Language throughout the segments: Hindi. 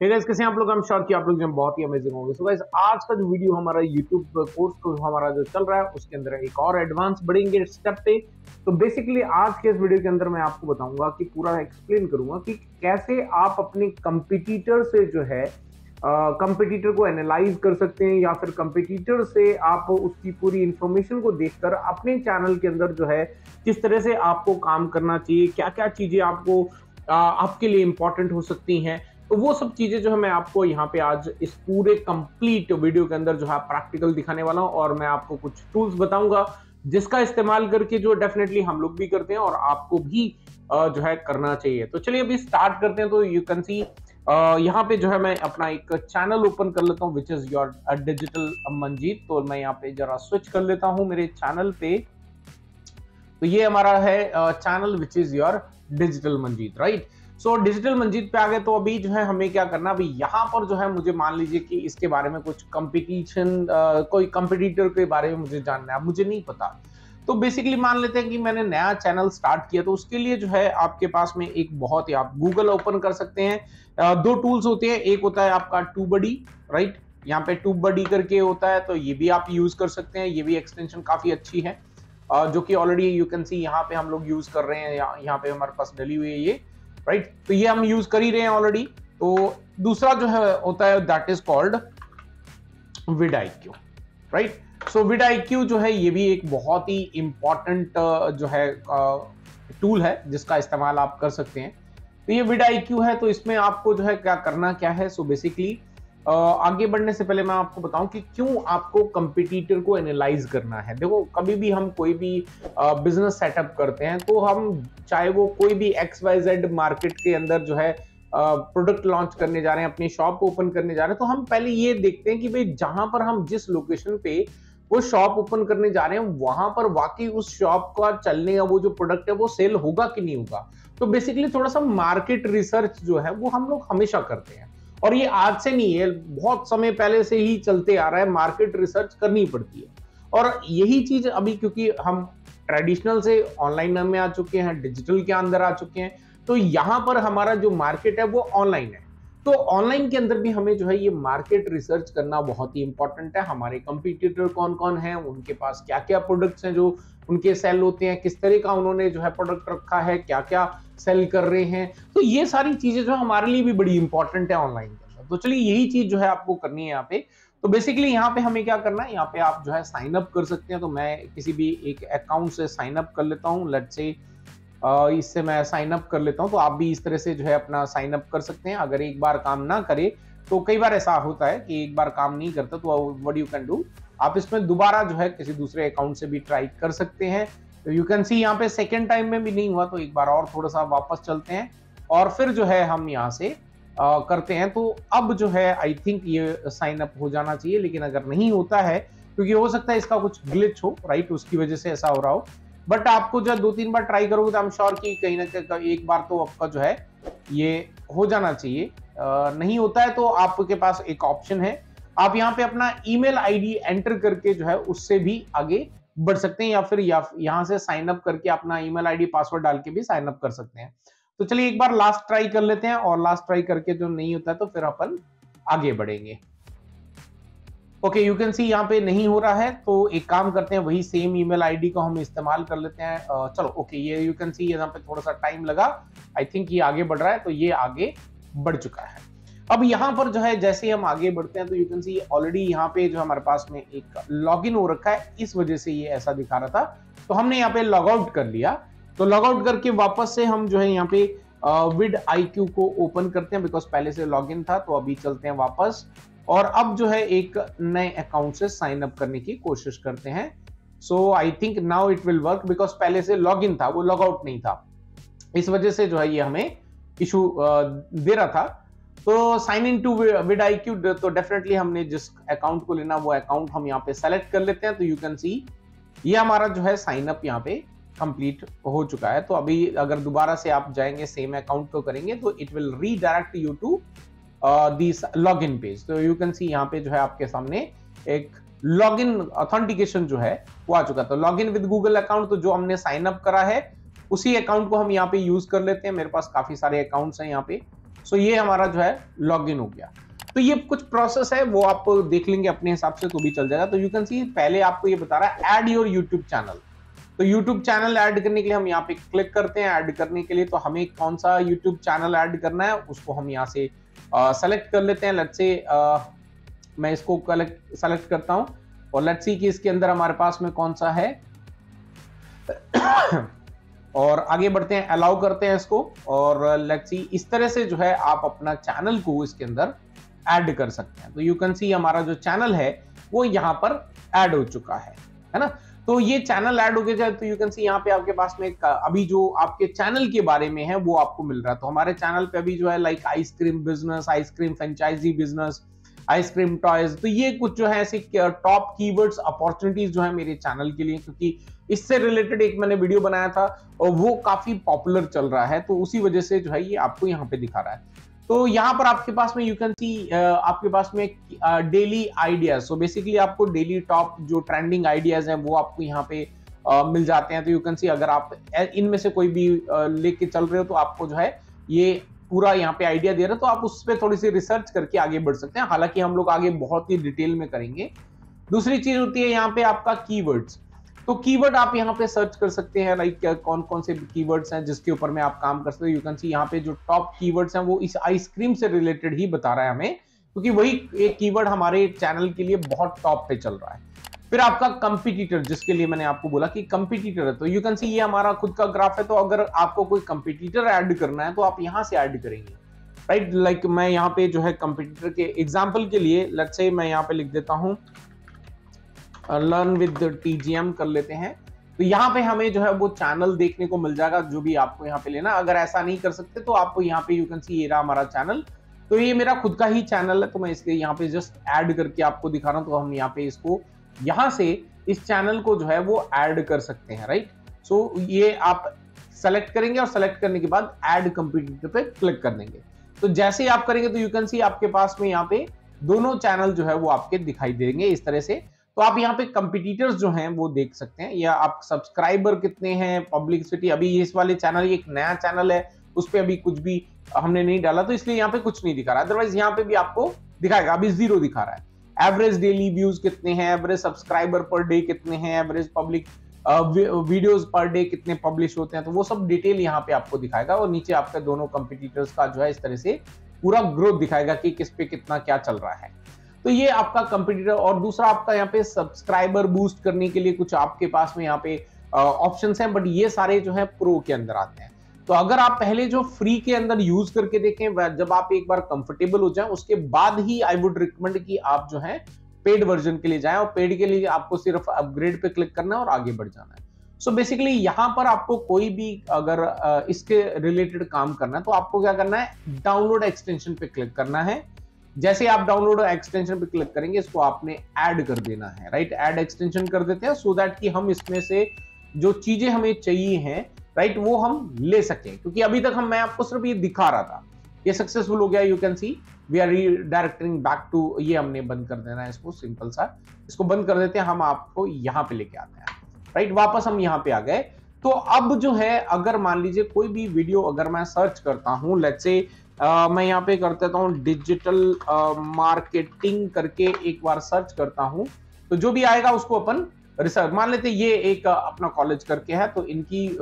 हे गाइस, कैसे हैं आप लोग। I'm sure कि आप लोग जो हैं बहुत ही अमेजिंग होंगे। सो गाइस, आज का जो वीडियो हमारा YouTube कोर्स को हमारा जो चल रहा है उसके अंदर एक और एडवांस बढ़ेंगे स्टेप पे। तो बेसिकली आज के इस वीडियो के अंदर मैं आपको बताऊंगा कि पूरा एक्सप्लेन करूंगा कि कैसे आप अपने कंपटीटर से जो है कंपटीटर को एनालाइज कर सकते हैं, या फिर कंपटीटर से आप उसकी पूरी इंफॉर्मेशन को देखकर अपने चैनल के अंदर जो है किस तरह से आपको काम करना चाहिए, क्या क्या चीजें आपको आपके लिए इंपॉर्टेंट हो सकती हैं। तो वो सब चीजें जो है मैं आपको यहाँ पे आज इस पूरे कंप्लीट वीडियो के अंदर जो है प्रैक्टिकल दिखाने वाला हूँ, और मैं आपको कुछ टूल्स बताऊंगा जिसका इस्तेमाल करके जो डेफिनेटली हम लोग भी करते हैं और आपको भी जो है करना चाहिए। तो चलिए अभी स्टार्ट करते हैं। तो यू कैन सी यहाँ पे जो है मैं अपना एक चैनल ओपन कर लेता हूँ, which is your digital Manjeet. तो मैं यहाँ पे जरा स्विच कर लेता हूँ मेरे चैनल पे। तो ये हमारा है channel which is your digital Manjeet, right. So digital Manjeet पे आ गए। तो अभी जो है हमें क्या करना, अभी यहाँ पर जो है मुझे मान लीजिए कि इसके बारे में कुछ कंपटीशन कोई कंपटीटर के बारे में मुझे जानना है, मुझे नहीं पता। तो बेसिकली मान लेते हैं कि मैंने नया चैनल स्टार्ट किया, तो उसके लिए जो है आपके पास में एक बहुत ही, आप गूगल ओपन कर सकते हैं। दो टूल्स होते हैं, एक होता है आपका TubeBuddy, राइट। यहाँ पे TubeBuddy करके होता है, तो ये भी आप यूज कर सकते हैं। ये भी एक्सटेंशन काफी अच्छी है, जो कि ऑलरेडी यू कैन सी यहाँ पे हम लोग यूज कर रहे हैं। यहाँ पे हमारे पास डली हुई है ये, राइट। तो ये हम यूज कर ही रहे हैं ऑलरेडी। तो दूसरा जो है होता है that is called vidIQ, right. So vidIQ जो है ये भी एक बहुत ही इंपॉर्टेंट जो है टूल है जिसका इस्तेमाल आप कर सकते हैं। तो ये vidIQ है, तो इसमें आपको जो है क्या करना क्या है। सो बेसिकली आगे बढ़ने से पहले मैं आपको बताऊं कि क्यों आपको कंपटीटर को एनालाइज करना है। देखो, कभी भी हम कोई भी बिजनेस सेटअप करते हैं तो हम चाहे वो कोई भी XYZ मार्केट के अंदर जो है प्रोडक्ट लॉन्च करने जा रहे हैं, अपनी शॉप ओपन करने जा रहे हैं, तो हम पहले ये देखते हैं कि भाई जहां पर हम जिस लोकेशन पे वो शॉप ओपन करने जा रहे हैं वहां पर वाकई उस शॉप का चलने का वो जो प्रोडक्ट है वो सेल होगा कि नहीं होगा। तो बेसिकली थोड़ा सा मार्केट रिसर्च जो है वो हम लोग हमेशा करते हैं, और ये आज से नहीं है, बहुत समय पहले से ही चलते आ रहा है। मार्केट रिसर्च करनी पड़ती है, और यही चीज अभी क्योंकि हम ट्रेडिशनल से ऑनलाइन में आ चुके हैं, डिजिटल के अंदर आ चुके हैं, तो यहां पर हमारा जो मार्केट है वो ऑनलाइन है। तो ऑनलाइन के अंदर भी हमें जो है ये मार्केट रिसर्च करना बहुत ही इंपॉर्टेंट है। हमारे कंपटीटर कौन कौन है, उनके पास क्या क्या प्रोडक्ट्स हैं जो उनके सेल होते हैं, किस तरह का उन्होंने जो है प्रोडक्ट रखा है, क्या क्या सेल कर रहे हैं। तो ये सारी चीजें जो हमारे लिए भी बड़ी इंपॉर्टेंट है ऑनलाइन के अंदर। तो चलिए यही चीज जो है आपको करनी है यहाँ पे। तो बेसिकली यहाँ पे हमें क्या करना है, यहाँ पे आप जो है साइन अप कर सकते हैं। तो मैं किसी भी एक अकाउंट से साइन अप कर लेता हूँ, लेट्स से इससे मैं साइन अप कर लेता हूं। तो आप भी इस तरह से जो है अपना साइन अप कर सकते हैं। अगर एक बार काम ना करे, तो कई बार ऐसा होता है कि एक बार काम नहीं करता, तो व्हाट यू कैन डू, आप इसमें दोबारा जो है किसी दूसरे अकाउंट से भी ट्राई कर सकते हैं। तो यू कैन सी यहाँ पे सेकेंड टाइम में भी नहीं हुआ, तो एक बार और थोड़ा सा वापस चलते हैं और फिर जो है हम यहाँ से करते हैं। तो अब जो है आई थिंक ये साइन अप हो जाना चाहिए, लेकिन अगर नहीं होता है, क्योंकि हो सकता है इसका कुछ ग्लिच हो, राइट, उसकी वजह से ऐसा हो रहा हो। बट आपको जब 2-3 बार ट्राई करोगे तो आई एम श्योर कि कहीं ना कहीं एक बार तो आपका जो है ये हो जाना चाहिए। नहीं होता है तो आपके पास एक ऑप्शन है, आप यहाँ पे अपना ईमेल आईडी एंटर करके जो है उससे भी आगे बढ़ सकते हैं, या फिर यहाँ से साइन अप करके अपना ईमेल आईडी पासवर्ड डाल के भी साइन अप कर सकते हैं। तो चलिए एक बार लास्ट ट्राई कर लेते हैं, और लास्ट ट्राई करके जो नहीं होता है तो फिर अपन आगे बढ़ेंगे। ओके, यू कैन सी यहाँ पे नहीं हो रहा है, तो एक काम करते हैं, वही सेम ईमेल आईडी को हम इस्तेमाल कर लेते हैं। चलो ओके, ये यू कैन सी यहाँ पे थोड़ा सा टाइम लगा, आई थिंक ये आगे बढ़ रहा है। तो ये आगे बढ़ चुका है। अब यहाँ पर जो है जैसे हम आगे बढ़ते हैं तो यू कैन सी ऑलरेडी यहाँ पे जो हमारे पास में एक लॉगिन हो रखा है, इस वजह से ये ऐसा दिखा रहा था। तो हमने यहाँ पे लॉग आउट कर लिया। तो लॉग आउट करके वापस से हम जो है यहाँ पे vidIQ को ओपन करते हैं, बिकॉज पहले से लॉग इन था। तो अभी चलते हैं वापस, और अब जो है एक नए अकाउंट से साइन अप करने की कोशिश करते हैं। So I think now it will work, because पहले से लॉग इन था, वो लॉग आउट नहीं था, इस वजह से जो है ये हमें इशू दे रहा था। तो साइन इन टू vidIQ, तो डेफिनेटली हमने जिस अकाउंट को लेना वो अकाउंट हम यहाँ पे सेलेक्ट कर लेते हैं। तो यू कैन सी ये हमारा जो है साइन अप यहाँ पे कंप्लीट हो चुका है। तो अभी अगर दोबारा से आप जाएंगे सेम अकाउंट को करेंगे तो it will redirect you to this login page. तो यू कैन सी यहाँ पे जो है आपके सामने एक लॉगिन ऑथेंटिकेशन जो है वो आ चुका। तो लॉगिन विद गूगल अकाउंट, तो जो हमने साइन अप करा है उसी अकाउंट को हम यहाँ पे यूज कर लेते हैं। मेरे पास काफी सारे अकाउंट्स हैं यहाँ पे, सो ये हमारा जो है लॉगिन हो गया। तो ये कुछ प्रोसेस है, वो आप देख लेंगे अपने हिसाब से तो भी चल जाएगा। तो यू कैन सी पहले आपको ये बता रहा है ऐड योर यूट्यूब चैनल। तो यूट्यूब चैनल ऐड करने के लिए हम यहाँ पे क्लिक करते हैं। ऐड करने के लिए तो हमें कौन सा यूट्यूब चैनल ऐड करना है उसको हम यहाँ से सेलेक्ट कर लेते हैं। लेट्स से मैं इसको सेलेक्ट करता हूं और लेट्स सी कि इसके अंदर हमारे पास में कौन सा है और आगे बढ़ते हैं, अलाउ करते हैं इसको और लेट्स सी इस तरह से जो है आप अपना चैनल को इसके अंदर ऐड कर सकते हैं। तो यू कैन सी हमारा जो चैनल है वो यहाँ पर ऐड हो चुका है ना। तो ये चैनल ऐड हो गया तो यू कैन सी यहाँ पे आपके पास में अभी जो आपके चैनल के बारे में है वो आपको मिल रहा है। तो हमारे चैनल पे अभी जो है like ice cream business, ice cream franchise business, ice cream toys, तो ये कुछ जो है ऐसे टॉप कीवर्ड्स अपॉर्चुनिटीज जो है मेरे चैनल के लिए, क्योंकि इससे रिलेटेड एक मैंने वीडियो बनाया था और वो काफी पॉपुलर चल रहा है, तो उसी वजह से जो है ये आपको यहाँ पे दिखा रहा है। तो यहाँ पर आपके पास में यू कैन सी आपके पास में डेली आइडियाज, सो बेसिकली आपको डेली टॉप जो ट्रेंडिंग आइडियाज हैं वो आपको यहाँ पे मिल जाते हैं। तो यू कैन सी अगर आप इनमें से कोई भी लेके चल रहे हो तो आपको जो है ये पूरा यहाँ पे आइडिया दे रहा है, तो आप उस पर थोड़ी सी रिसर्च करके आगे बढ़ सकते हैं। हालांकि हम लोग आगे बहुत ही डिटेल में करेंगे। दूसरी चीज होती है यहाँ पे आपका कीवर्ड्स। तो कीवर्ड आप यहाँ पे सर्च कर सकते हैं, लाइक कौन कौन से कीवर्ड्स हैं जिसके ऊपर में आप काम कर सकते हो। यू कैन सी यहाँ पे जो टॉप कीवर्ड्स हैं वो इस आइसक्रीम से रिलेटेड ही बता रहा है हमें, क्योंकि वही एक कीवर्ड हमारे चैनल के लिए बहुत टॉप पे चल रहा है। फिर आपका कंपटीटर, जिसके लिए मैंने आपको बोला कि कंपटीटर है, तो यू कैन सी ये हमारा खुद का ग्राफ है। तो अगर आपको कोई कंपटीटर ऐड करना है तो आप यहाँ से ऐड करेंगे, राइट। लाइक मैं यहाँ पे जो है कंपटीटर के एग्जाम्पल के लिए लेट्स से मैं यहाँ पे लिख देता हूँ लर्न विद TGM कर लेते हैं। तो यहाँ पे हमें जो है वो चैनल देखने को मिल जाएगा जो भी आपको यहाँ पे लेना। अगर ऐसा नहीं कर सकते तो आपको यहाँ पे यू कैन सी ये रहा हमारा चैनल। तो ये मेरा खुद का ही चैनल है, तो मैं इसके यहाँ पे जस्ट ऐड करके आपको दिखा रहा हूँ। तो हम यहाँ पे इसको यहाँ से इस चैनल को जो है वो ऐड कर सकते हैं, राइट। सो ये आप सेलेक्ट करेंगे और सेलेक्ट करने के बाद ऐड कंपटीटर पे क्लिक कर देंगे। तो जैसे ही आप करेंगे तो यू कैन सी आपके पास में यहाँ पे दोनों चैनल जो है वो आपके दिखाई देंगे इस तरह से। तो आप यहाँ पे कंपटीटर्स जो हैं वो देख सकते हैं, या आप सब्सक्राइबर कितने हैं, पब्लिसिटी। अभी इस वाले चैनल एक नया चैनल है, उस पर अभी कुछ भी हमने नहीं डाला तो इसलिए यहाँ पे कुछ नहीं दिखा रहा। अदरवाइज यहाँ पे भी आपको दिखाएगा, अभी 0 दिखा रहा है। एवरेज डेली व्यूज कितने हैं, एवरेज सब्सक्राइबर पर डे कितने हैं, average public videos per day कितने पब्लिश होते हैं, तो वो सब डिटेल यहाँ पे आपको दिखाएगा। और नीचे आपके दोनों कंपटीटर्स का जो है इस तरह से पूरा ग्रोथ दिखाएगा कि किस पे कितना क्या चल रहा है। तो ये आपका कंपटीटर। और दूसरा आपका यहाँ पे सब्सक्राइबर बूस्ट करने के लिए कुछ आपके पास में यहाँ पे ऑप्शंस हैं, बट ये सारे जो है प्रो के अंदर आते हैं। तो अगर आप पहले जो फ्री के अंदर यूज करके देखें, जब आप एक बार कंफर्टेबल हो जाएं उसके बाद ही आई वुड रिकमेंड कि आप जो है पेड वर्जन के लिए जाएं। और पेड के लिए आपको सिर्फ अपग्रेड पे क्लिक करना है और आगे बढ़ जाना है। सो बेसिकली यहाँ पर आपको कोई भी अगर इसके रिलेटेड काम करना है तो आपको क्या करना है, डाउनलोड एक्सटेंशन पे क्लिक करना है। जैसे आप डाउनलोड एक्सटेंशन पे क्लिक करेंगे इसको आपने ऐड कर देना है, राइट। ऐड एक्सटेंशन कर देते हैं सो दैट कि हम इसमें से जो चीजें हमें चाहिए हैं, राइट, वो हम ले सकें। क्योंकि अभी तक मैं आपको सिर्फ ये दिखा रहा था, ये सक्सेसफुल हो गया। You can see we are redirecting back to, ये हमने बंद कर देना है इसको, सिंपल सा इसको बंद कर देते हैं। हम आपको यहाँ पे लेके आते हैं, राइट। वापस हम यहाँ पे आ गए। तो अब जो है अगर मान लीजिए कोई भी वीडियो अगर मैं सर्च करता हूँ, लेट्स से मैं यहाँ पे कर देता हूँ डिजिटल मार्केटिंग करके एक बार सर्च करता हूँ, तो जो भी आएगा उसको अपन रिसर्च मान लेते हैं। ये एक अपना कॉलेज करके है, तो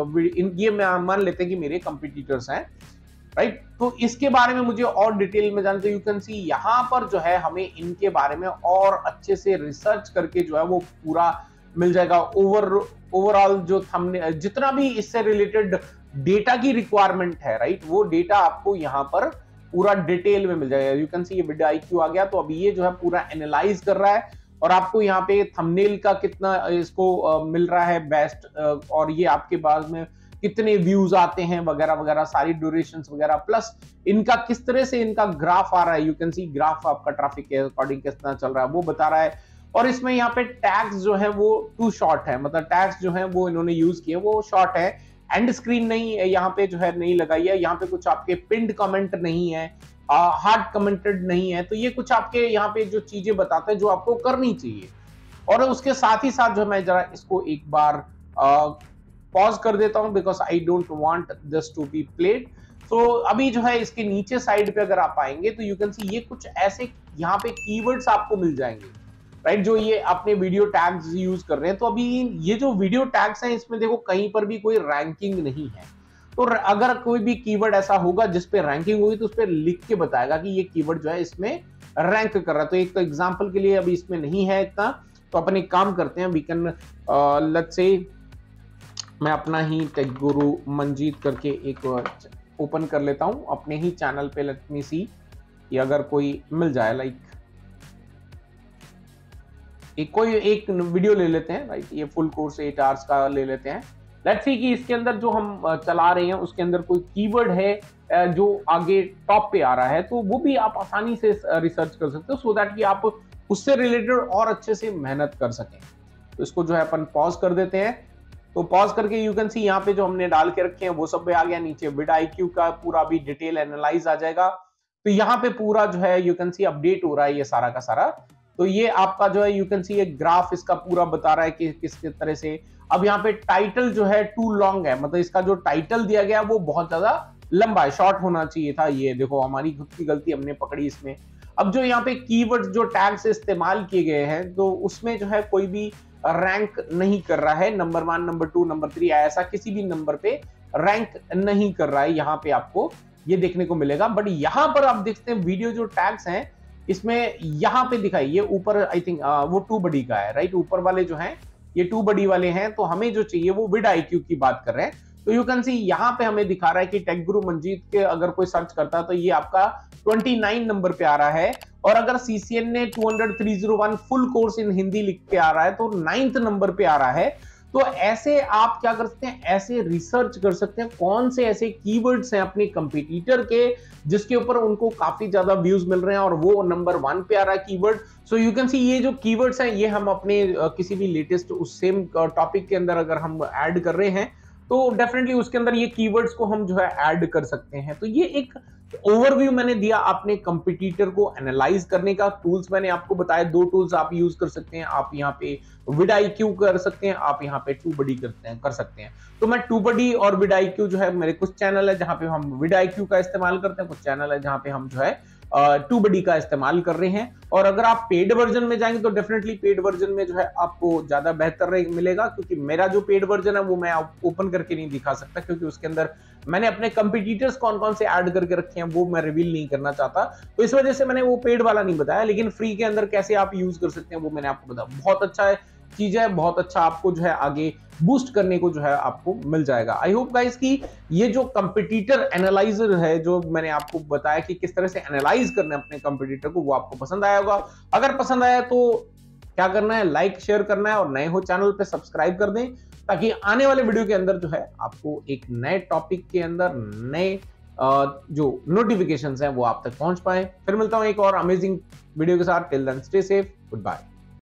ये मान लेते हैं कि मेरे कंपटीटर्स हैं, राइट। तो इसके बारे में मुझे और डिटेल में जानते, यू कैन सी यहाँ पर जो है हमें इनके बारे में और अच्छे से रिसर्च करके जो है वो पूरा मिल जाएगा। ओवरऑल जो हमने जितना भी इससे रिलेटेड डेटा की रिक्वायरमेंट है, राइट, वो डेटा आपको यहाँ पर पूरा डिटेल में मिल जाएगा। यू कैन सी ये वीडियो IQ आ गया, तो अभी ये जो है पूरा एनालाइज कर रहा है और आपको यहाँ पे थंबनेल का कितना इसको मिल रहा है बेस्ट, और ये आपके बाद में कितने व्यूज आते हैं वगैरह वगैरह, सारी ड्यूरेशंस वगैरह, प्लस इनका किस तरह से इनका ग्राफ आ रहा है। यू कैन सी ग्राफ आपका ट्रैफिक के अकॉर्डिंग कितना चल रहा है वो बता रहा है। और इसमें यहाँ पे टैग्स जो है वो टू शॉर्ट है, मतलब टैग्स जो है वो इन्होंने यूज किए वो शॉर्ट है। एंड स्क्रीन नहीं यहाँ पे जो है नहीं लगाई है। यहाँ पे कुछ आपके पिंड कमेंट नहीं है, हार्ड कमेंटेड नहीं है। तो ये कुछ आपके यहाँ पे जो चीजें बताते हैं जो आपको करनी चाहिए। और उसके साथ ही साथ जो मैं जरा इसको एक बार पॉज कर देता हूं because I don't want this to be played. तो अभी जो है इसके नीचे साइड पे अगर आप आएंगे तो यू कैन सी ये कुछ ऐसे यहाँ पे कीवर्ड्स आपको मिल जाएंगे, राइट, जो ये अपने वीडियो टैग्स यूज कर रहे हैं। तो अभी ये जो वीडियो टैग्स हैं इसमें देखो कहीं पर भी कोई रैंकिंग नहीं है। तो अगर कोई भी कीवर्ड ऐसा होगा जिस पे रैंकिंग होगी तो उस पर लिख के बताएगा कि ये कीवर्ड जो है इसमें रैंक कर रहा है। तो एक तो एग्जांपल के लिए अभी इसमें नहीं है इतना, तो अपन एक काम करते हैं, वी कैन लेट्स से मैं अपना ही टेक गुरु मंजीत करके एक ओपन कर लेता हूं अपने ही चैनल पे। लेट मी सी ये अगर कोई मिल जाए, लाइक कोई एक वीडियो ले लेते हैं, राइट, ये फुल कोर्स 8 आवर्स का ले लेते हैं। लेट्स सी कि इसके अंदर जो हम चला रहे हैं उसके अंदर कोई कीवर्ड है जो आगे टॉप पे आ रहा है, तो वो भी आप आसानी से रिसर्च कर सकते हो, सो दैट कि आप उससे रिलेटेड और अच्छे से मेहनत कर सकें। तो इसको जो है अपन पॉज कर देते हैं। तो पॉज करके यू कैन सी यहाँ पे जो हमने डाल के रखे हैं वो सब पे आ गया। नीचे vidIQ का पूरा भी डिटेल एनालाइज आ जाएगा। तो यहाँ पे पूरा जो है यू कैन सी अपडेट हो रहा है ये सारा का सारा। तो ये आपका जो है यू कैन सी एक ग्राफ इसका पूरा बता रहा है कि किस तरह से। अब यहाँ पे टाइटल जो है टू लॉन्ग है, मतलब इसका जो टाइटल दिया गया वो बहुत ज्यादा लंबा है, शॉर्ट होना चाहिए था। ये देखो हमारी खुद की गलती, हमने पकड़ी इसमें। अब जो यहाँ पे कीवर्ड्स जो टैग से इस्तेमाल किए गए हैं तो उसमें जो है कोई भी रैंक नहीं कर रहा है, नंबर 1, नंबर 2, नंबर 3 ऐसा किसी भी नंबर पे रैंक नहीं कर रहा है। यहाँ पे आपको ये देखने को मिलेगा। बट यहाँ पर आप देखते हैं वीडियो जो टैग्स हैं इसमें यहाँ पे दिखाई, ये ऊपर आई थिंक वो TubeBuddy का है, राइट, ऊपर वाले जो हैं ये TubeBuddy वाले हैं। तो हमें जो चाहिए वो vidIQ की बात कर रहे हैं। तो यू कैन सी यहाँ पे हमें दिखा रहा है कि टेक गुरु मंजीत के अगर कोई सर्च करता है तो ये आपका 29 नंबर पे आ रहा है। और अगर CCN ने 200-301 फुल कोर्स इन हिंदी लिख के आ रहा है तो 9th नंबर पे आ रहा है। तो ऐसे आप क्या कर सकते हैं, ऐसे रिसर्च कर सकते हैं कौन से ऐसे कीवर्ड्स हैं अपने कंपटीटर के जिसके ऊपर उनको काफी ज्यादा व्यूज मिल रहे हैं और वो नंबर 1 पे आ रहा है keyword. So you can see ये जो कीवर्ड्स हैं ये हम अपने किसी भी लेटेस्ट उस सेम टॉपिक के अंदर अगर हम ऐड कर रहे हैं तो डेफिनेटली उसके अंदर ये कीवर्ड्स को हम जो है ऐड कर सकते हैं। तो ये एक ओवरव्यू मैंने दिया अपने कंपटीटर को एनालाइज करने का। टूल्स मैंने आपको बताया, 2 टूल्स आप यूज कर सकते हैं। आप यहाँ पे vidIQ कर सकते हैं, आप यहाँ पे TubeBuddy कर सकते हैं। तो मैं TubeBuddy और vidIQ जो है, मेरे कुछ चैनल है जहाँ पे हम vidIQ का इस्तेमाल करते हैं, कुछ चैनल है जहाँ पे हम जो है TubeBuddy का इस्तेमाल कर रहे हैं। और अगर आप पेड वर्जन में जाएंगे तो डेफिनेटली पेड वर्जन में जो है आपको ज्यादा बेहतर मिलेगा, क्योंकि मेरा जो पेड वर्जन है वो मैं ओपन करके नहीं दिखा सकता, क्योंकि उसके अंदर मैंने अपने कंपटीटर्स कौन कौन से ऐड करके रखे हैं वो मैं रिवील नहीं करना चाहता। तो इस वजह से मैंने वो पेड वाला नहीं बताया, लेकिन फ्री के अंदर कैसे आप यूज कर सकते हैं वो मैंने आपको बताया। बहुत अच्छा चीज है, बहुत अच्छा आपको जो है आगे बूस्ट करने को जो है आपको मिल जाएगा। आई होप गाइस कि ये जो कंपटीटर एनालाइजर है जो मैंने आपको बताया कि किस तरह से एनालाइज करना है अपने कंपटीटर को, वो आपको पसंद आया होगा। अगर पसंद आया तो क्या करना है, लाइक शेयर करना है, और नए हो चैनल पे सब्सक्राइब कर दें, ताकि आने वाले वीडियो के अंदर जो है आपको एक नए टॉपिक के अंदर नए जो नोटिफिकेशंस हैं वो आप तक पहुंच पाए। फिर मिलता हूं एक और अमेजिंग वीडियो के साथ। Till then stay safe, good bye.